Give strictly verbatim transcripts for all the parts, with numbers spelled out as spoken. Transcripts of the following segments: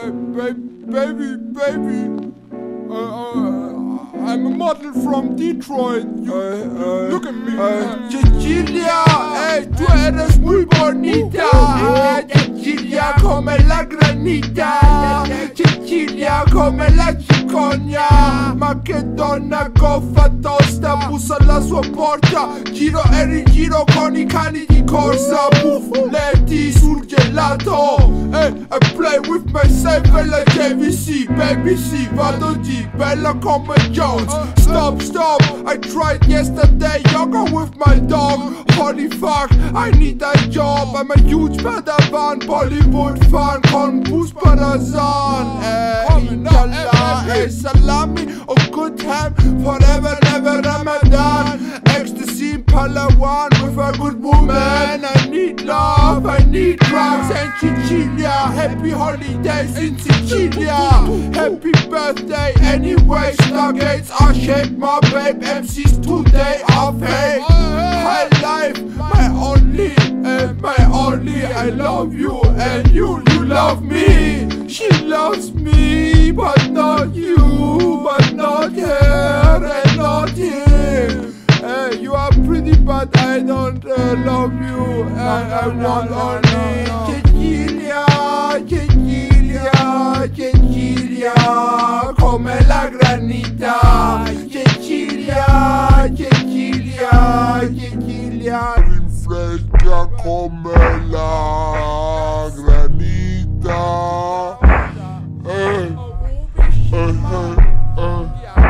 Uh, ba baby, baby. Uh, uh, I'm a model from Detroit. You, Uh, uh, look at me. uh, Cecilia, eh, tú eres muy bonita. Cecilia come la granita. Cecilia come la cicogna. Ma che donna goffa tosta, bussa alla sua porta. Giro e rigiro con i cani di corsa. Buffletti sul gelato. Eh, I play with myself e la J V C. Baby sì, vado di bella come Jones. Stop, stop, I tried yesterday yoga with my dog. Holy fuck, I need a job. I'm a huge padawan, Bollywood fan con bus parazan. Eh, inshallah, eh, salami, oh good time, forever, never Ramadan. Ecstasy in Palawan with a good woman. I need love, I need drugs and Cecilia. Happy holidays in Cecilia. Happy birthday anyway. Stargates are shaped, my babe. M Cs today are fake. High life, my only, and my only. I love you and you, you love me. She loves me, but not you, but not her and not him. Uh, you are pretty, but I don't uh, love you, and I want only Cecilia, Cecilia, Cecilia, come la granita. Cecilia, Cecilia, Cecilia, rinfresca come la granita. Eh, eh, eh, eh.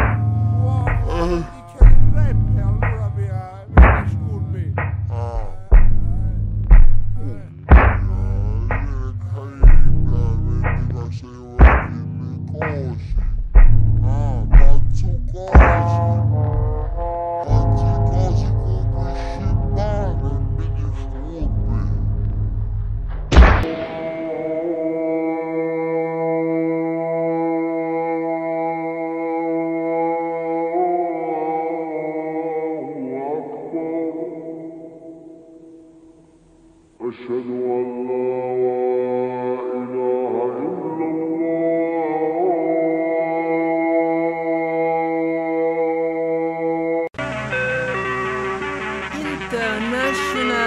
أشهد أن لا إله إلا الله. International